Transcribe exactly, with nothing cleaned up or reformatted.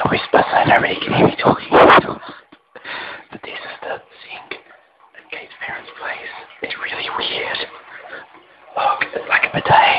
whisper so nobody can hear me talking. But this is the sink at Kate's parents' place. It's really weird. Look, it's like a bidet.